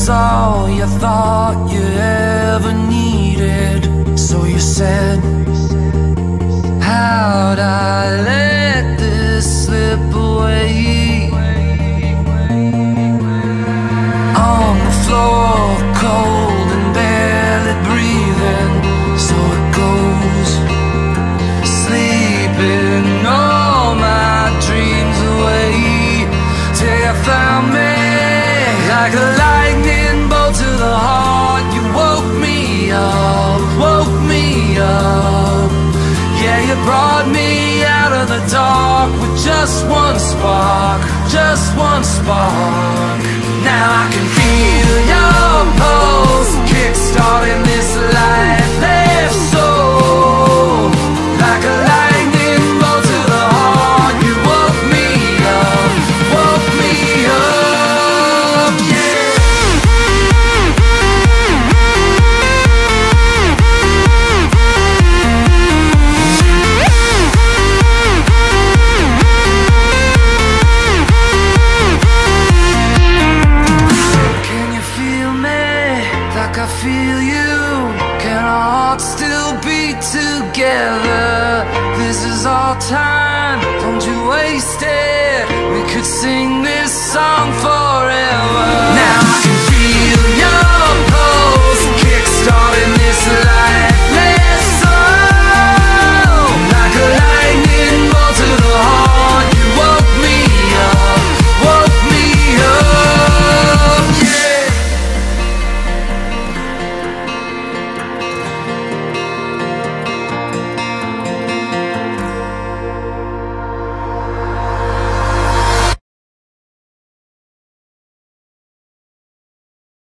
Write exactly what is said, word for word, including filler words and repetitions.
was all you thought you ever needed. So you said, how'd I let this slip away? On the floor, cold and barely breathing, so it goes, sleeping all my dreams away, till you found me like a lightning bolt to the heart. You woke me up, woke me up. Yeah, you brought me out of the dark with just one spark, just one spark. Now I can feel your pulse kickstarting this lifeless soul, like a lightning bolt to the heart. You woke me up, woke me up, yeah. Can you feel me like I feel you? Can our hearts still beat together? This is our time, don't you waste it. We could sing this song forever.